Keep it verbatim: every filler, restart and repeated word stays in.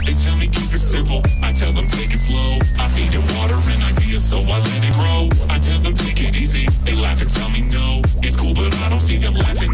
They tell me keep it simple, I tell them take it slow. I feed it water and ideas, so I let it grow. I tell them take it easy, they laugh and tell me no. It's cool but I don't see them laughing